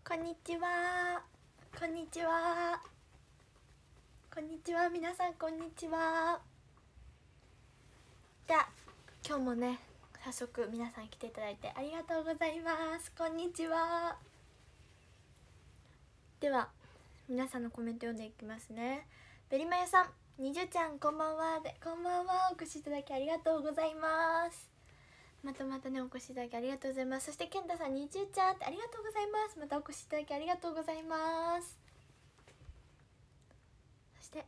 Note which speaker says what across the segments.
Speaker 1: こんにちは。こんにちは。こんにちは。皆さんこんにちは。じゃあ今日もね、早速皆さん来ていただいてありがとうございます。こんにちは。では皆さんのコメント読んでいきますね。ベリマヤさん、にじゅちゃんこんばんはで、こんばんは。お越しいただきありがとうございます。またね、お越しいただきありがとうございます。そして健太さん、にじゅちゃんってありがとうございます。またお越しいただきありがとうございます。そして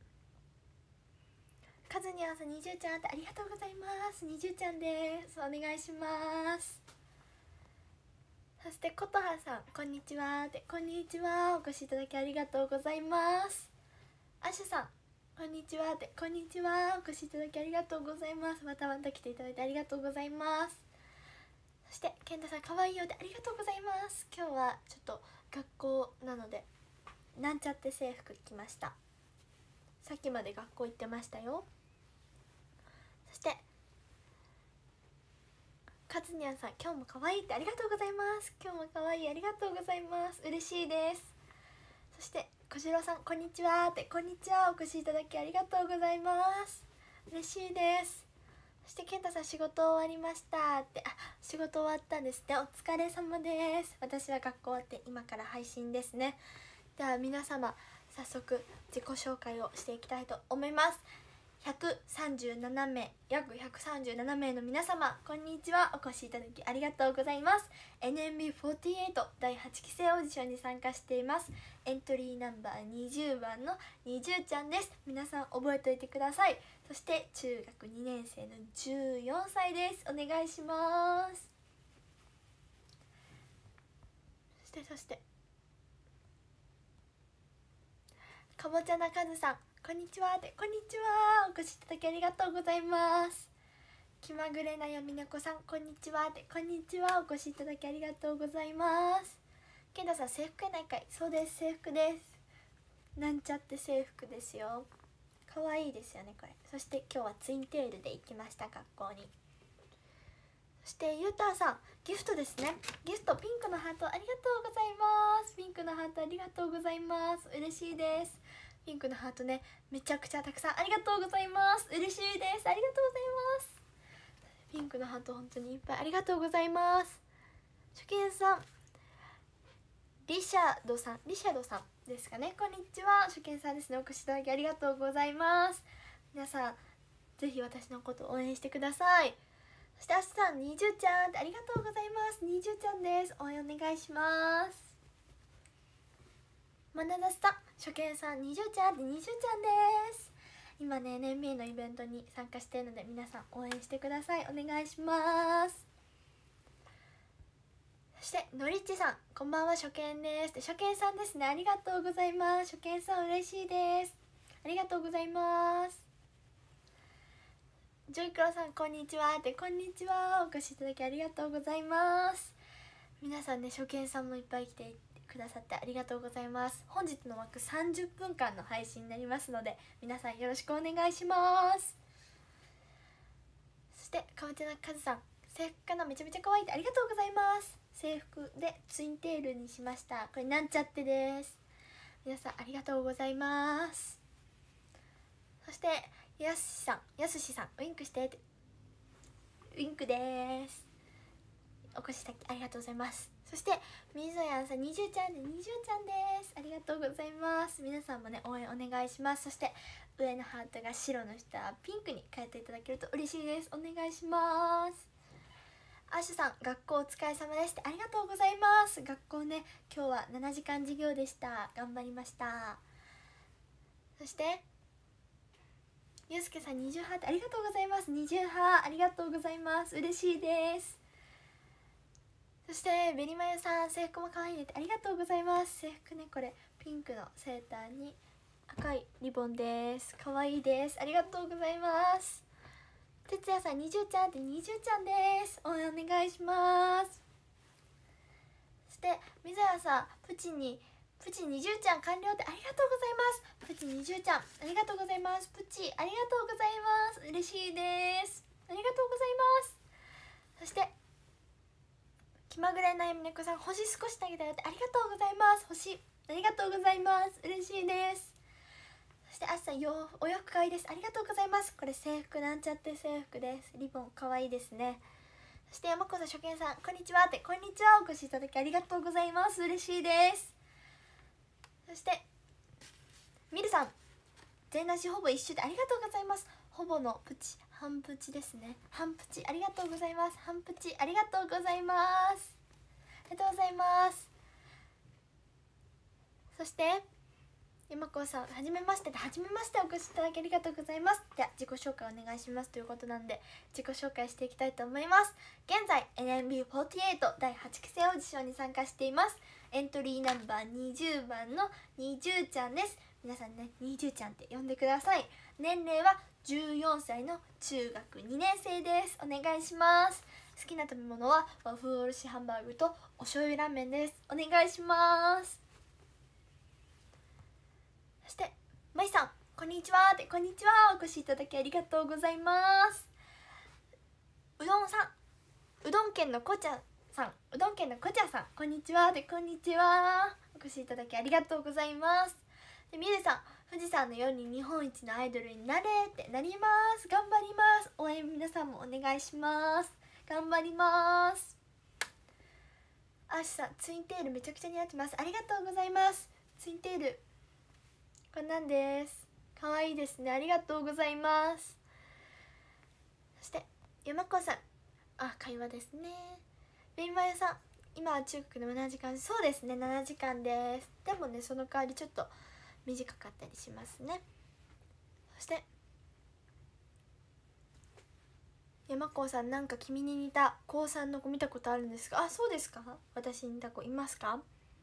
Speaker 1: カズニャンさん、にじゅちゃんってありがとうございます。にじゅちゃんです。お願いします。そしてことはさん、こんにちはで、こんにちは。お越しいただきありがとうございます。アシュさん、こんにちはで、こんにちは。お越しいただきありがとうございます。また来ていただいてありがとうございます。そして健太さん、かわいいよで、ありがとうございます。今日はちょっと学校なのでなんちゃって制服着ました。さっきまで学校行ってましたよ。そしてカツニャンさん、今日も可愛いってありがとうございます。今日も可愛い、ありがとうございます。嬉しいです。そして小次郎さん、こんにちはって、こんにちは。お越しいただきありがとうございます。嬉しいです。そして健太さん、仕事終わりましたって、あ、仕事終わったんですね。お疲れ様です。私は学校終わって今から配信ですね。では皆様、早速自己紹介をしていきたいと思います。137名、約137名の皆様、こんにちは。お越しいただきありがとうございます。 NMB48 第8期生オーディションに参加しています。エントリーナンバー20番のにじゅうちゃんです。皆さん覚えておいてください。そして中学2年生の14歳です。お願いします。そしてかぼちゃなかずさん、こんにちはで、こんにちは。お越しいただきありがとうございます。気まぐれなやみねこさん、こんにちはで、こんにちは。お越しいただきありがとうございます。けんださん、制服やないかい。そうです、制服です。なんちゃって制服ですよ。かわいいですよねこれ。そして今日はツインテールで行きました、学校に。そしてゆうたさん、ギフトですね。ギフト、ピンクのハートありがとうございます。ピンクのハートありがとうございます。嬉しいです。ピンクのハートね、めちゃくちゃたくさんありがとうございます。嬉しいです。ありがとうございます。ピンクのハート本当にいっぱいありがとうございます。初見さん、リシャドさんですかね。こんにちは。初見さんですね。お越しいただきありがとうございます。皆さんぜひ私のことを応援してください。そしてあしさん、にじゅうちゃんってありがとうございます。にじゅうちゃんです。応援お願いします。まなださん、初見さん、にじゅうちゃんって、にじゅうちゃんです。今ね、年名のイベントに参加しているので皆さん応援してください。お願いします。そしてのりっちさん、こんばんは。初見です。初見さんですね。ありがとうございます。初見さん嬉しいです。ありがとうございます。ジョイクロさん、こんにちはって、こんにちは。お越しいただきありがとうございます。皆さんね、初見さんもいっぱい来てくださってありがとうございます。本日の枠30分間の配信になりますので皆さんよろしくお願いします。そしてかぼちゃなかずさん、制服かな、めちゃめちゃ可愛いって、ありがとうございます。制服でツインテールにしました。これなんちゃってです。皆さんありがとうございます。そしてやすしさん、ウインクしてって、ウインクです。お越しいただきありがとうございます。そしてみぞやんさん、にじゅうちゃんで、にじゅうちゃんです。ありがとうございます。皆さんもね、応援お願いします。そして上のハートが白の下はピンクに変えていただけると嬉しいです。お願いします。アッシュさん、学校お疲れ様です。ありがとうございます。学校ね、今日は7時間授業でした。頑張りました。そしてゆうすけさん、20ハートありがとうございます。20ハーありがとうございます。嬉しいです。そしてベリマユさん、制服も可愛いねって、ありがとうございます。制服ね、これピンクのセーターに赤いリボンです。可愛いです。ありがとうございます。てつやさん、にじゅうちゃんって、にじゅうちゃんです。応援お願いします。そしてみぞやさん、プチにじゅうちゃん完了って、ありがとうございます。プチにじゅうちゃんありがとうございます。プチありがとうございます。嬉しいです。ありがとうございます。そして気ままぐれ悩み猫さん、星少し投げたよってありがとうございます。星ありがとうございます。嬉しいです。そしてあすさん、お洋服かわいいです。ありがとうございます。これ制服なんちゃって制服です。リボンかわいいですね。そして山子さん、初見さん、こんにちはって、こんにちは、お越しいただきありがとうございます。嬉しいです。そしてミルさん、全なしほぼ一緒でありがとうございます。ほぼのプチ、半プチですね。半プチありがとうございます。半プチありがとうございます。ありがとうございます。そして山子さん、はじめましてで、はじめまして、お越しいただきありがとうございます。では自己紹介お願いしますということなんで、自己紹介していきたいと思います。現在 NMB48 第8期生オーディションに参加しています。エントリーナンバー20番のにじゅうちゃんです。皆さんね、にじゅうちゃんって呼んでください。年齢は14歳の中学2年生です。お願いします。好きな食べ物は和風おろしハンバーグとお醤油ラーメンです。お願いします。そしてまいさん、こんにちはって、こんにちは、お越しいただきありがとうございます。うどんさん、うどん県のこちゃさん、うどん県のこちゃさん、こんにちはで、こんにちは、お越しいただきありがとうございます。でみゆさん、富士山のように日本一のアイドルになれってなります。頑張ります。応援皆さんもお願いします。頑張ります。あーしさん、ツインテールめちゃくちゃ似合ってます。ありがとうございます。ツインテールこれなんです。かわいいですね。ありがとうございます。そして山子さん、あ、会話ですね。ベイマユさん、今は中国でも7時間。そうですね、7時間です。でもね、その代わりちょっと短かったりしますね。そして山子さん、なんか君に似た高3の子見たことあるんですか？あ、そうですか？私に似た子いますか？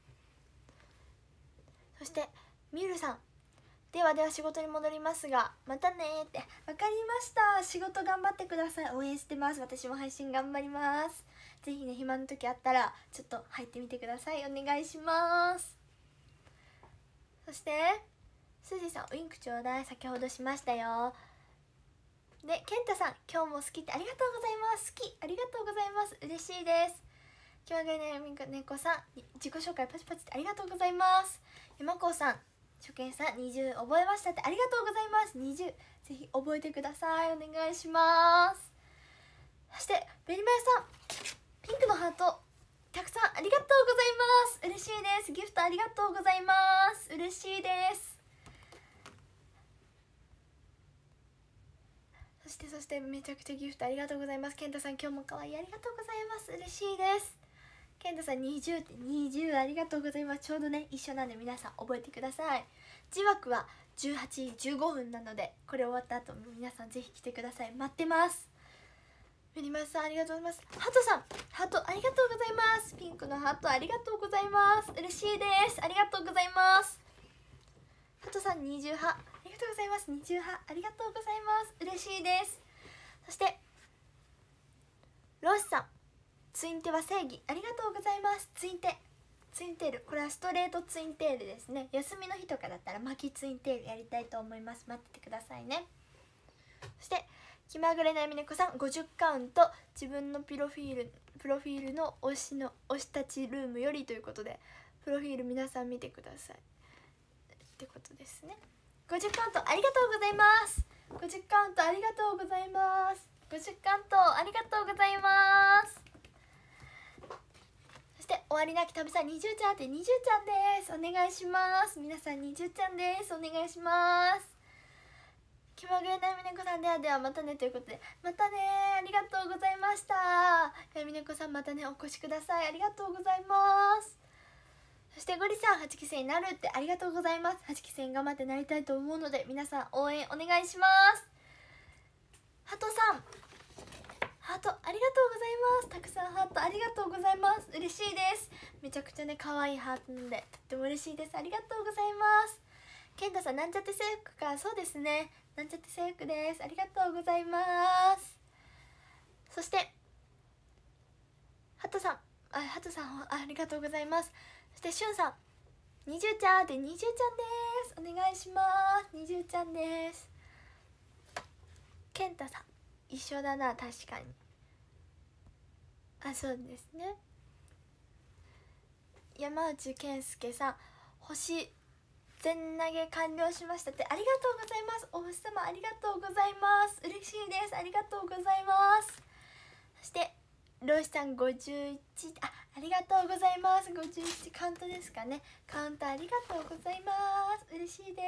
Speaker 1: そしてみゆるさん、では仕事に戻りますがまたねーって。わかりました。仕事頑張ってください。応援してます。私も配信頑張ります。ぜひね、暇の時あったらちょっと入ってみてください。お願いします。そしてすじさん、ウインクちょうだい。先ほどしましたよ。で健太さん、今日も好きってありがとうございます。好きありがとうございます。嬉しいです。気まぐれねみ猫さん、自己紹介パチパチってありがとうございます。山子さん、初見さん、20覚えましたってありがとうございます。20ぜひ覚えてください。お願いします。そしてベリマヤさん、ピンクのハートたくさんありがとうございます。嬉しいです。ギフトありがとうございます。嬉しいです。そしてめちゃくちゃギフトありがとうございます。健太さん、今日も可愛い、ありがとうございます。嬉しいです。健太さん、20って20ありがとうございます。ちょうどね、一緒なんで皆さん覚えてください。字枠は18時15分なので、これ終わった後も皆さんぜひ来てください。待ってます。メリマスさん、ありがとうございます。ハトさん、ハートありがとうございます。ピンクのハートありがとうございます。嬉しいです。ありがとうございます。ハトさん、28ありがとうございます。28ありがとうございます。嬉しいです。そしてロシさん、ツインテは正義ありがとうございます。ツインテール、これはストレートツインテールですね。休みの日とかだったら巻きツインテールやりたいと思います。待っててくださいね。そして気まぐれなみねこさん、50カウント、自分のプロフィールの推したちルームよりということで、プロフィール皆さん見てくださいってことですね。50カウントありがとうございます。50カウントありがとうございます。50カウントありがとうございます。そして終わりなき旅さん、20ちゃんって20ちゃんです。お願いします。皆さん20ちゃんです。お願いします。気まぐれなみねこさん、ではまたねということで、またね、ありがとうございました。みねこさん、またねお越しください。ありがとうございます。そしてゴリさん、8期生になるってありがとうございます。8期生に頑張ってなりたいと思うので、皆さん応援お願いします。ハトさん、ハートありがとうございます。たくさんハートありがとうございます。嬉しいです。めちゃくちゃね可愛いハートなんでとっても嬉しいです。ありがとうございます。ケンタさん、なんちゃって制服か。そうですね、なんちゃって制服です。ありがとうございます。そしてハトさん、ありがとうございます。そしてしゅんさん、20ちゃんって20ちゃんです。お願いします。20ちゃんです。ケンタさん、一緒だな、確かに。あ、そうですね。 山内健介さん、星全投げ完了しましたって、ありがとうございます。お星様ありがとうございます。嬉しいです。ありがとうございます。そしてロイさん51、ありがとうございます。51カウントですかね。カウントありがとうございます。嬉しいです。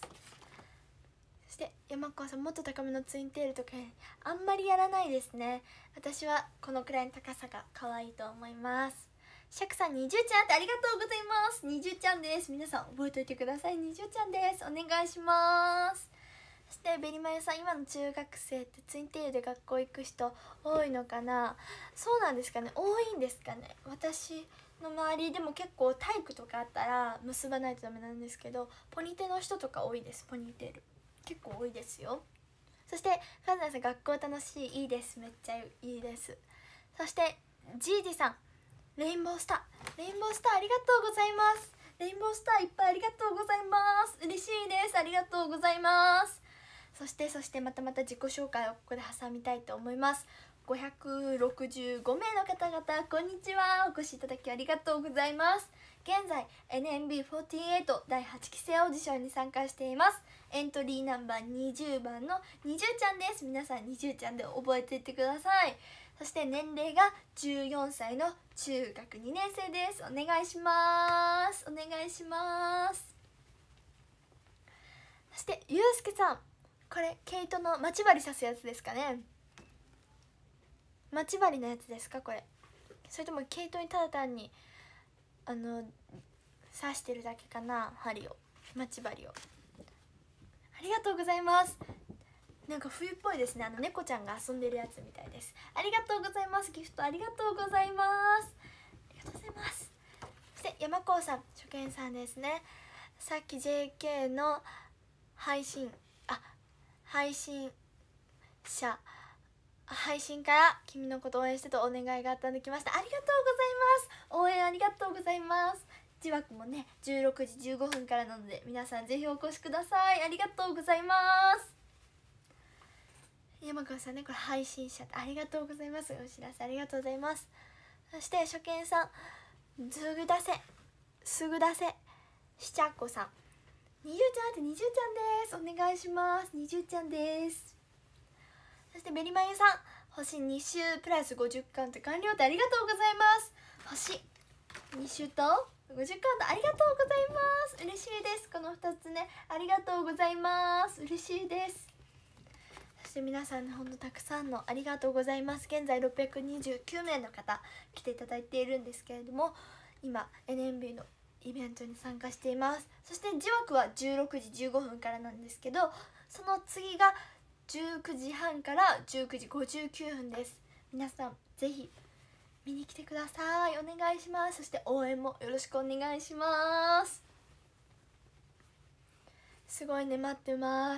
Speaker 1: そして山川さん、もっと高めのツインテールとかあんまりやらないですね。私はこのくらいの高さが可愛いと思います。シャクさん、20ちゃんってありがとうございます。20ちゃんです。皆さん覚えておいてください。20ちゃんです。お願いします。そしてベリマユさん、今の中学生ってツインテールで学校行く人多いのかな。そうなんですかね、多いんですかね。私の周りでも結構体育とかあったら結ばないとダメなんですけど、ポニテの人とか多いです。ポニテール結構多いですよ。そしてカズナさん、学校楽しい、いいです。めっちゃいいです。そしてジージさん、レインボースター、レインボースターありがとうございます。レインボースターいっぱいありがとうございます。嬉しいです。ありがとうございます。そしてまた自己紹介をここで挟みたいと思います。565名の方々、こんにちは。お越しいただきありがとうございます。現在 NMB48 第8期生オーディションに参加しています。エントリーナンバー20番の20ちゃんです。皆さん20ちゃんで覚えていってください。そして年齢が14歳の中学2年生です。お願いします。お願いします。そしてゆうすけさん、これ毛糸の待ち針刺すやつですかね。待ち針のやつですかこれ。それとも毛糸にただ単に刺してるだけかな。針を、待ち針を。ありがとうございます。なんか冬っぽいですね。猫ちゃんが遊んでるやつみたいです。ありがとうございます。ギフトありがとうございます。ありがとうございます。そして山高さん、初見さんですね。さっき JK の配信から君のことを応援してとお願いがあったんで来ました。ありがとうございます。応援ありがとうございます。字枠もね16時15分からなので、皆さんぜひお越しください。ありがとうございます。山川さんね、これ配信者ありがとうございます。お知らせありがとうございます。そして初見さん、すぐ出せしちゃっこさん、20ちゃんって20ちゃんです。お願いします。20ちゃんです。そしてベリマユさん、星2週プラス50カウント完了ってありがとうございます。星2週と50カウントありがとうございます。嬉しいです。この2つね、ありがとうございます。嬉しいです。そして皆さんね、ほんとたくさんのありがとうございます。現在629名の方来ていただいているんですけれども、今 NMB のイベントに参加しています。そして字枠は16時15分からなんですけど、その次が19時半から19時59分です。皆さんぜひ見に来てください。お願いします。そして応援もよろしくお願いします。すごいね、待ってます。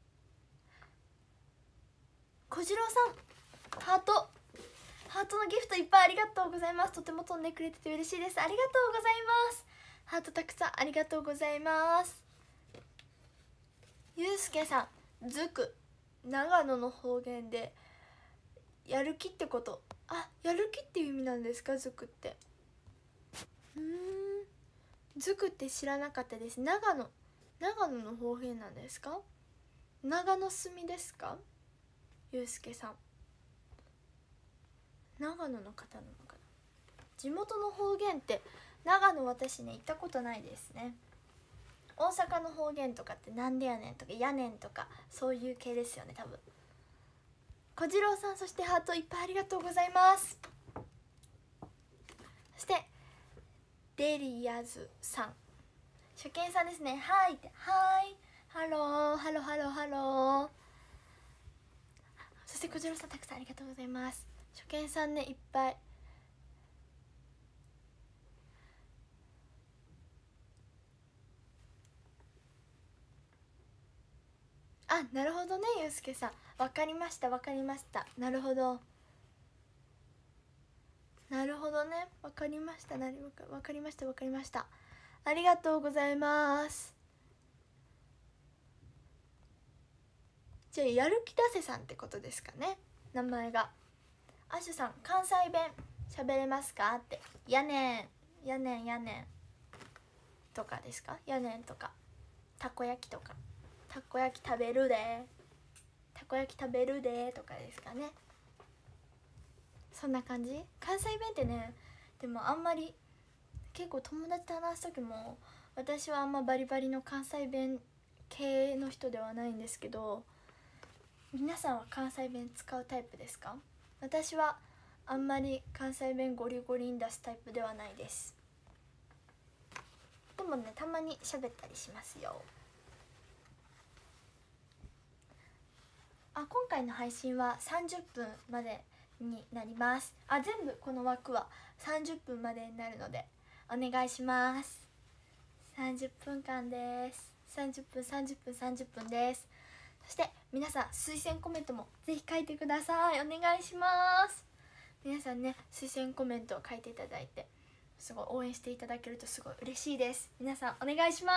Speaker 1: 小次郎さん、ハートのギフトいっぱいありがとうございます。とても飛んでくれてて嬉しいです。ありがとうございます。ハートたくさんありがとうございます。ゆうすけさん、ずく長野の方言でやる気ってこと。やる気っていう意味なんですか、ずくって。ずくって知らなかったです。長野の方言なんですか。長野住みですか、ゆうすけさん。長野の方なのかな。地元の方言って長野、私ね行ったことないですね。大阪の方言とかってなんでやねんとかやねんとかそういう系ですよね多分。小次郎さん、そしてハートいっぱいありがとうございます。そしてデリアズさん、初見さんですね。はいって、はいハローハローハローハロー。そして小次郎さん、たくさんありがとうございます。初見さんね、いっぱい。なるほどね、ゆうすけさん、わかりました。なるほどね、わかりました。ありがとうございます。じゃあやる気出せさんってことですかね、名前が。アシュさん、関西弁喋れますかって。やねんやねんとかですか？やねんとかたこ焼きとか、たこ焼き食べるで、たこ焼き食べるでとかですかね。そんな感じ。関西弁ってね、でもあんまり結構友達と話す時も、私はあんまバリバリの関西弁系の人ではないんですけど、皆さんは関西弁使うタイプですか？私はあんまり関西弁ゴリゴリに出すタイプではないです。でもね、たまに喋ったりしますよ。今回の配信は30分までになります。全部この枠は30分までになるのでお願いします。30分間です。30分です。そして皆さん推薦コメントもぜひ書いてください。お願いします。皆さんね、推薦コメントを書いていただいて、すごい応援していただけるとすごい嬉しいです。皆さんお願いします。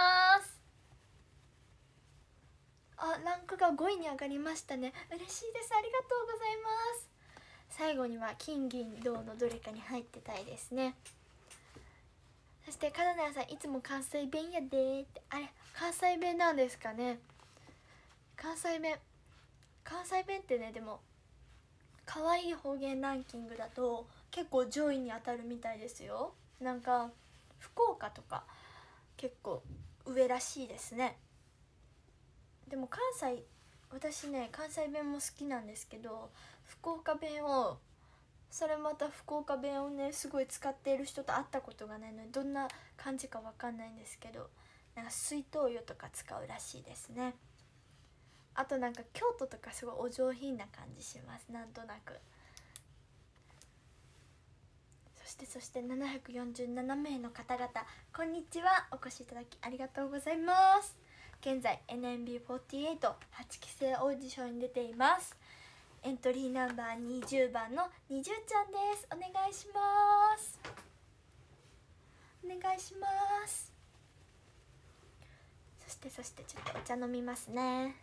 Speaker 1: ランクが5位に上がりましたね。嬉しいです。ありがとうございます。最後には金銀銅のどれかに入ってたいですね。そしてカナダさん、いつも関西弁やでーって。あれ、関西弁なんですかね。関西弁ってね、でも可愛い方言ランキングだと結構上位に当たるみたいですよ。なんか福岡とか結構上らしいですね。でも私ね、関西弁も好きなんですけど、それまた福岡弁をね、すごい使っている人と会ったことがないので、どんな感じかわかんないんですけど、なんか水筒湯とか使うらしいですね。あとなんか京都とかすごいお上品な感じします、なんとなく。そして747名の方々、こんにちは。お越しいただきありがとうございます。現在 NMB48 8期生オーディションに出ています。エントリーナンバー20番のにじゅちゃんです。お願いします。お願いします。そしてちょっとお茶飲みますね。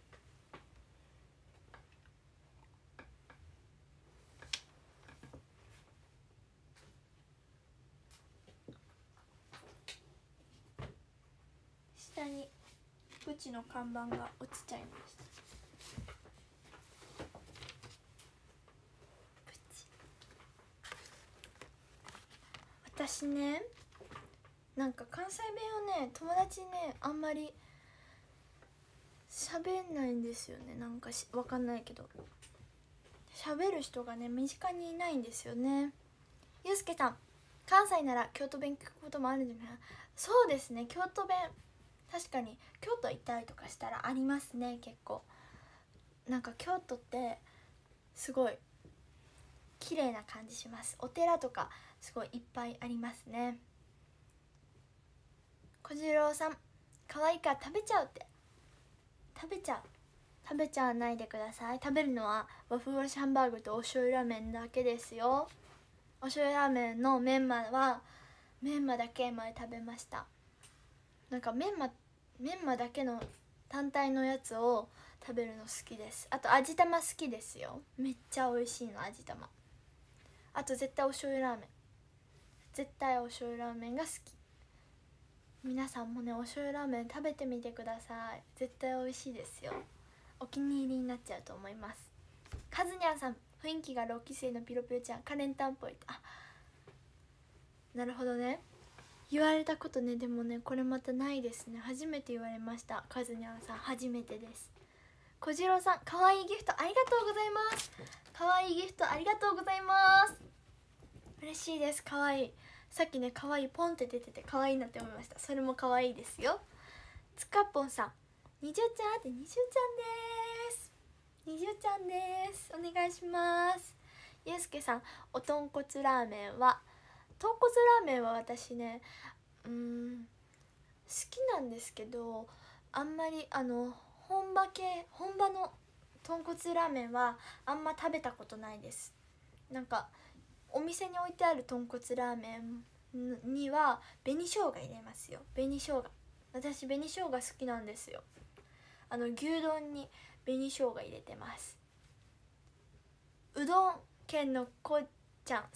Speaker 1: 下にうちの看板が落ちちゃいました。私ね、なんか関西弁をね、友達にね、あんまり喋んないんですよね。なんかわかんないけど、喋る人がね、身近にいないんですよね。ゆうすけさん、関西なら京都弁聞くこともあるんじゃない？そうですね、京都弁、確かに京都行ったりとかしたらありますね。結構なんか京都ってすごい綺麗な感じします。お寺とかすごいいっぱいありますね。小次郎さん、可愛いから食べちゃうって。食べちゃわないでください。食べるのは和風おろしハンバーグとお醤油ラーメンだけですよ。お醤油ラーメンのメンマだけ前食べました。なんかメンマだけの単体のやつを食べるの好きです。あと味玉好きですよ。めっちゃ美味しいの、味玉。あと絶対お醤油ラーメンが好き。皆さんもね、お醤油ラーメン食べてみてください。絶対美味しいですよ。お気に入りになっちゃうと思います。カズニャンさん、雰囲気が6期生のピロピロちゃん、カレンタンっぽい。なるほどね。言われたことね、でもね、これまたないですね。初めて言われました。カズニャンさん、初めてです。小次郎さん、かわいいギフトありがとうございます。かわいいギフトありがとうございます。嬉しいです。かわいい。さっきね、かわいいポンって出ててかわいいなって思いました。それもかわいいですよ。つかっぽんさん、にじゅちゃんって、にじゅちゃんです。にじゅちゃんです。お願いします。ゆうすけさん、おとんこつラーメンは私ね、好きなんですけど、あんまり本場の豚骨ラーメンはあんま食べたことないです。なんかお店に置いてある豚骨ラーメンには紅生姜入れますよ。紅生姜、私紅生姜好きなんですよ。牛丼に紅生姜入れてます。うどん県のこっちゃんさん、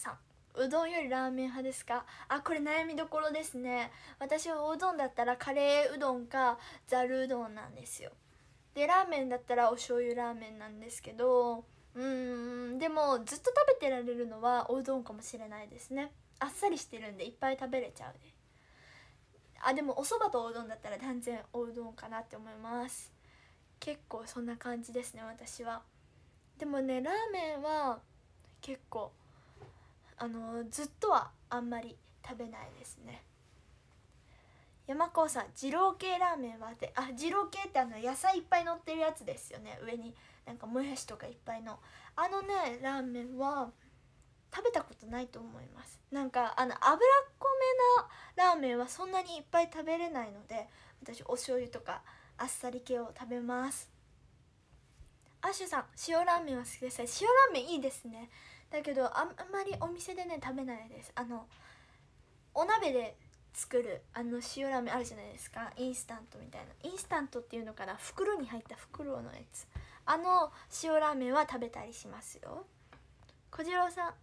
Speaker 1: うどんよりラーメン派ですか？あ、これ悩みどころですね。私はおうどんだったらカレーうどんかざるうどんなんですよ。でラーメンだったらお醤油ラーメンなんですけど、でもずっと食べてられるのはおうどんかもしれないですね。あっさりしてるんでいっぱい食べれちゃうね。あ、でもお蕎麦とおうどんだったら断然おうどんかなって思います。結構そんな感じですね私は。でもねラーメンは結構ずっとはあんまり食べないですね。山川さん、二郎系ラーメンはって、あ、二郎系って野菜いっぱい乗ってるやつですよね。上になんかもやしとかいっぱいのラーメンは食べたことないと思います。なんか脂っこめなラーメンはそんなにいっぱい食べれないので、私お醤油とかあっさり系を食べます。アッシュさん、塩ラーメンは好きです。塩ラーメンいいですね。だけどあんまりお店でね食べないです。お鍋で作る塩ラーメンあるじゃないですか。インスタントみたいな、インスタントっていうのかな、袋に入った袋のやつ、塩ラーメンは食べたりしますよ。小次郎さ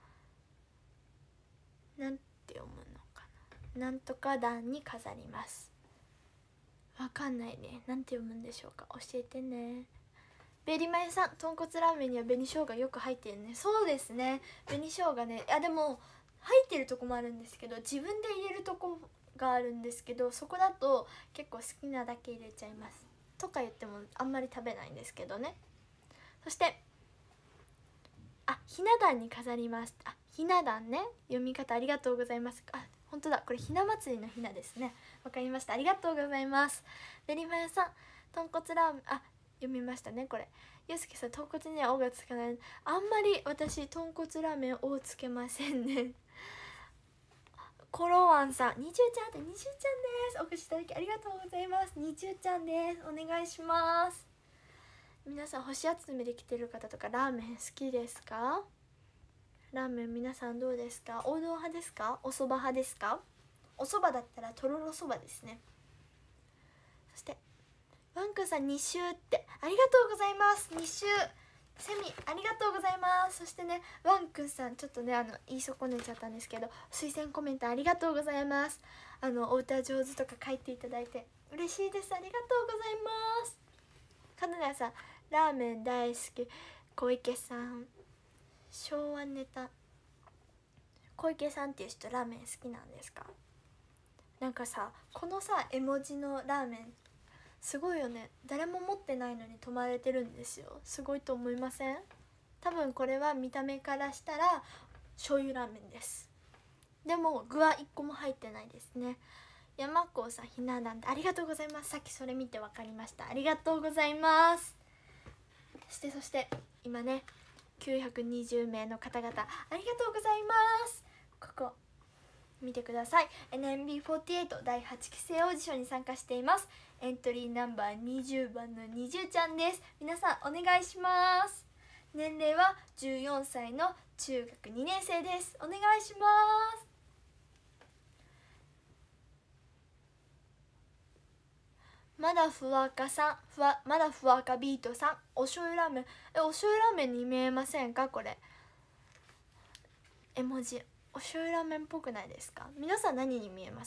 Speaker 1: ん、なんて読むのかな。なんとか段に飾ります。わかんないね。なんて読むんでしょうか、教えてね。ベリマヨさん、豚骨ラーメンには紅生姜よく入ってるね。そうですね、紅生姜ね。でも入ってるとこもあるんですけど、自分で入れるとこがあるんですけど、そこだと結構好きなだけ入れちゃいますとか言ってもあんまり食べないんですけどね。そしてひな壇に飾ります。ひな壇ね、読み方ありがとうございます。本当だ、これひな祭りのひなですね。わかりました、ありがとうございます。ベリマヨさん、豚骨ラーメン、読みましたねこれ。ゆうすけさん、豚骨には「お」がつかない。あんまり私豚骨ラーメン「お」つけませんね。コロワンさん、にちゅうちゃんって、にちゅうちゃんです。お越しいただきありがとうございます。にちゅうちゃんです。お願いします。皆さん星集めで来てる方とかラーメン好きですか？ラーメン皆さんどうですか？王道派ですか？お蕎麦派ですか？お蕎麦だったらとろろそばですね。そしてワンくんさん、2週ってありがとうございます。2週セミありがとうございます。そしてね、ワンくんさん、ちょっとね言い損ねちゃったんですけど、推薦コメントありがとうございます。お歌上手とか書いていただいて嬉しいです。ありがとうございます。かななさん、ラーメン大好き。小池さん、昭和ネタ。小池さんっていう人ラーメン好きなんですか？なんかさ、このさ絵文字のラーメンすごいよね。誰も持ってないのに泊まれてるんですよ。すごいと思いません？多分これは見た目からしたら醤油ラーメンです。でも具は1個も入ってないですね。山子さん、ひな壇でありがとうございます。さっきそれ見て分かりました。ありがとうございます。そして今ね、920名の方々ありがとうございます。ここ見てください。 NMB48 第8期生オーディションに参加しています。エントリーナンバー20番のにじゅうちゃんです。皆さんお願いします。年齢は14歳の中学2年生です。お願いします。まだふわかさん、まだふわかビートさん、お醤油ラーメン、お醤油ラーメンに見えませんか？これ絵文字お醤油ラーメンっぽくないですか？皆さん何に見えます？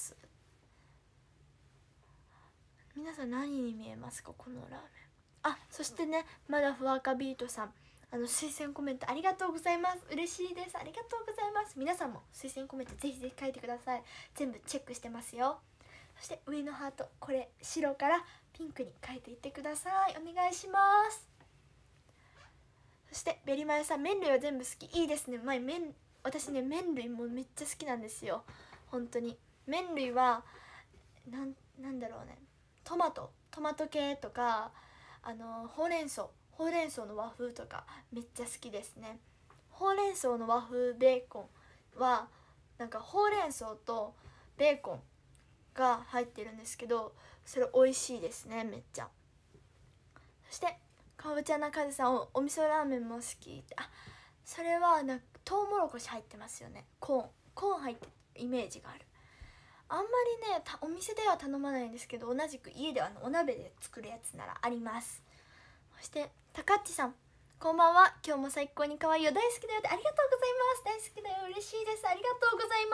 Speaker 1: 皆さん何に見えますか？このラーメン。そしてね、まだふわかビートさん、推薦コメントありがとうございます。嬉しいです。ありがとうございます。皆さんも推薦コメントぜひぜひ書いてください。全部チェックしてますよ。そして上のハート、これ白からピンクに変えていってください。お願いします。そしてベリマヨさん、麺類は全部好き。いいですね。私ね、麺類もめっちゃ好きなんですよ。本当に麺類はなんだろうね、トマト系とかほうれん草の和風とかめっちゃ好きですね。ほうれん草の和風ベーコンはなんかほうれん草とベーコンが入ってるんですけど、それ美味しいですね、めっちゃ。そしてかぼちゃなかずさん、お味噌ラーメンも好き。それはなんかトウモロコシ入ってますよね。コーン入ってるイメージがある。あんまりねお店では頼まないんですけど、同じく家ではお鍋で作るやつならあります。そしてたかっちさん、 こんばんは。今日も最高に可愛いよ、大好きだよって、ありがとうございます。大好きだよ、嬉しいです。ありがとうございます。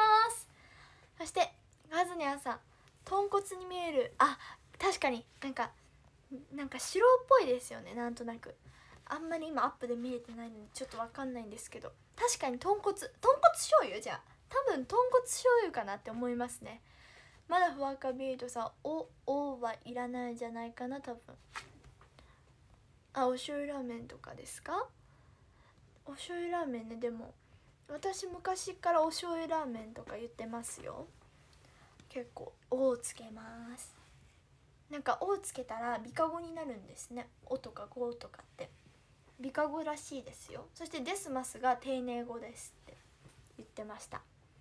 Speaker 1: そしてカズニャンさん、豚骨に見える。あ、確かになんか白っぽいですよね。なんとなくあんまり今アップで見れてないのでちょっとわかんないんですけど、確かに豚骨醤油、じゃあ多分豚骨醤油かなって思いますね。まだふわかビートさん、おはいらないんじゃないかな多分。あ、お醤油ラーメンとかですか？お醤油ラーメンね。でも私昔からお醤油ラーメンとか言ってますよ。結構「お」をつけます。なんか「お」をつけたら美化語になるんですね。「お」とか「ご」とかって美化語らしいですよ。そして「デスマス」が丁寧語ですって言ってました。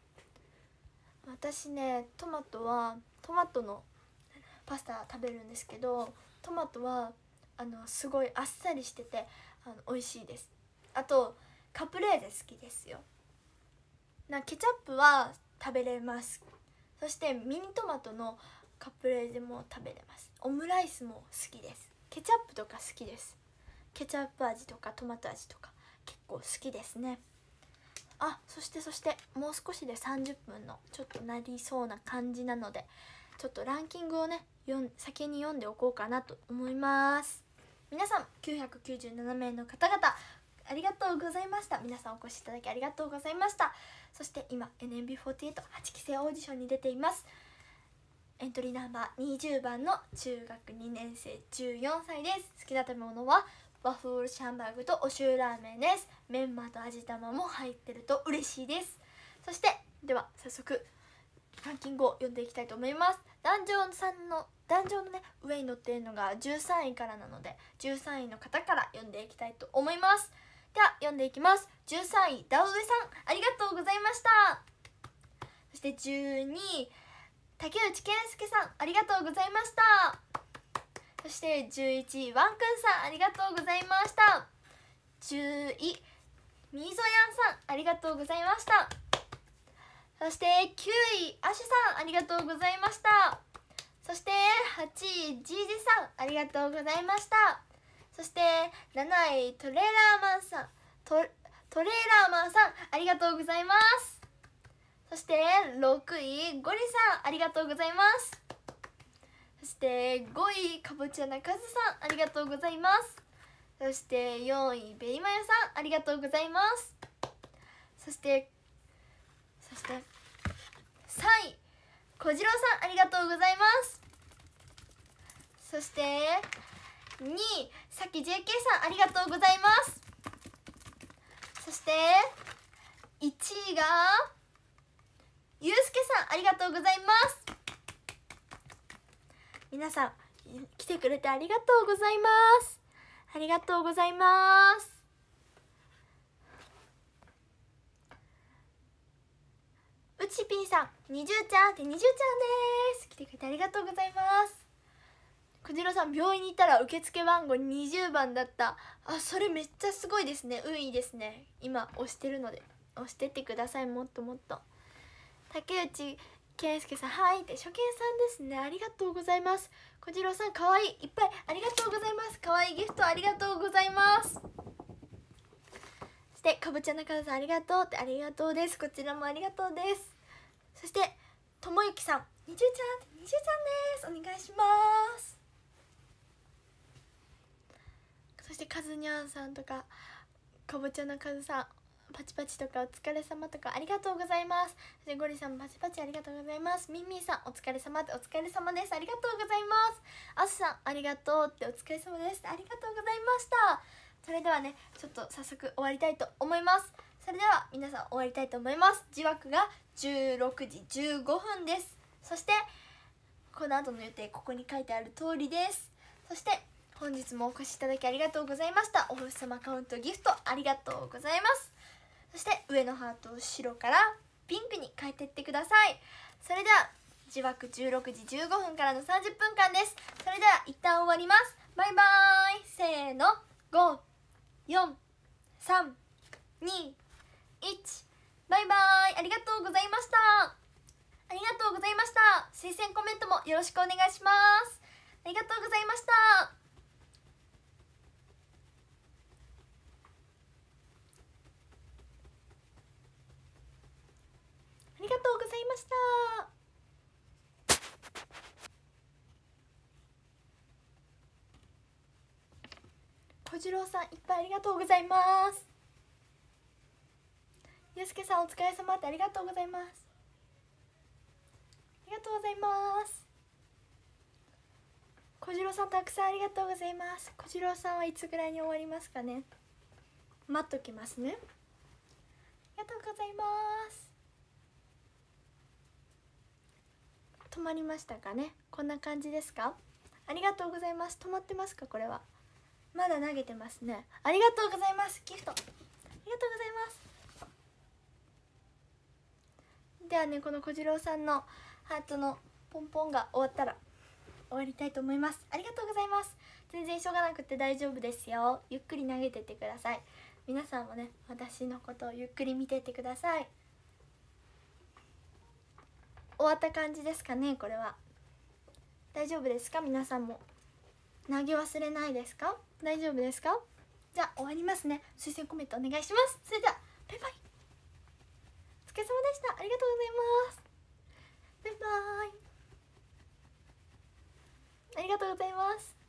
Speaker 1: 私ね、トマトのパスタ食べるんですけど、トマトはすごいあっさりしてて美味しいです。あとカプレーゼ好きですよ。ケチャップは食べれます。そしてミニトマトのカプレーゼも食べれます。オムライスも好きです。ケチャップとか好きです。ケチャップ味とかトマト味とか結構好きですね。あ、そしてもう少しで30分のちょっとなりそうな感じなので、ちょっとランキングをね先に読んでおこうかなと思います。皆さん997名の方々ありがとうございました。皆さんお越しいただきありがとうございました。そして今 NMB48 8期生オーディションに出ています。エントリーナンバー20番の中学2年生14歳です。好きな食べ物はワッフルシャンバーグとお醤油ラーメンです。メンマと味玉も入ってると嬉しいです。そしてでは早速ランキングを読んでいきたいと思います。壇上のね上に載っているのが13位からなので、13位の方から読んでいきたいと思います。では読んでいきます。13位ダウエさん、ありがとうございました。そして12位竹内健介さん、ありがとうございました。そして11位ワンくんさん、ありがとうございました。10位みぞやんさん、ありがとうございました。そして9位アシュさん、ありがとうございました。そして8位ジージさん、ありがとうございました。そして7位トレーラーマンさん、トレーラーマンさん、ありがとうございます。そして6位ゴリさん、ありがとうございます。そして5位かぼちゃなかずさん、ありがとうございます。そして4位ベリマヨさん、ありがとうございます。そして3位小次郎さん、ありがとうございます。そして2位さき JK さん、ありがとうございます。そして1位がゆうすけさん、ありがとうございます。皆さん来てくれてありがとうございます。ありがとうございます。うちぴーさん、にじゅうちゃんってにじゅうちゃんです。来てくれてありがとうございます。くじろさん、病院に行ったら受付番号20番だった。あ、それめっちゃすごいですね。運いいですね。今押してるので押してってください。もっともっと。竹内健介さん、はいって初見さんですね。ありがとうございます。小次郎さん、かわいいいっぱいありがとうございます。かわいいギフトありがとうございます。そしてかぼちゃなかさん、ありがとうって、ありがとうです。こちらもありがとうです。そしてともゆきさん、にじゅうちゃんってにじゅうちゃんです。お願いします。そしてかずにゃんさんとかかぼちゃなかずさん、パチパチとかお疲れ様とかありがとうございます。そしてゴリさん、パチパチありがとうございます。ミンミンさん、お疲れ様って、お疲れ様です。ありがとうございます。あすさん、ありがとうって、お疲れ様です。ありがとうございました。それではね、ちょっと早速終わりたいと思います。それでは皆さん終わりたいと思います。時枠が16時15分です。そしてこの後の予定、ここに書いてある通りです。そして本日もお越しいただきありがとうございました。お星様カウントギフトありがとうございます。そして上のハートを白からピンクに変えていってください。それでは時枠16時15分からの30分間です。それでは一旦終わります。バイバーイ。せーの、5、4、3、2、1、バイバーイ。ありがとうございました。ありがとうございました。推薦コメントもよろしくお願いします。ありがとうございました。 ました。小次郎さんいっぱいありがとうございます。ゆうすけさんお疲れ様ってありがとうございます。ありがとうございます。小次郎さんたくさんありがとうございます。小次郎さんはいつぐらいに終わりますかね。待っときますね。ありがとうございます。止まりましたかね。こんな感じですか。ありがとうございます。止まってますか。これはまだ投げてますね。ありがとうございます。ギフトありがとうございます。ではね、この小次郎さんのハートのポンポンが終わったら終わりたいと思います。ありがとうございます。全然急がなくて大丈夫ですよ。ゆっくり投げてってください。皆さんもね、私のことをゆっくり見てってください。終わった感じですかね。これは大丈夫ですか。皆さんも投げ忘れないですか。大丈夫ですか。じゃあ終わりますね。推薦コメントお願いします。それではバイバイ。お疲れ様でした。ありがとうございます。バイバイ。ありがとうございます。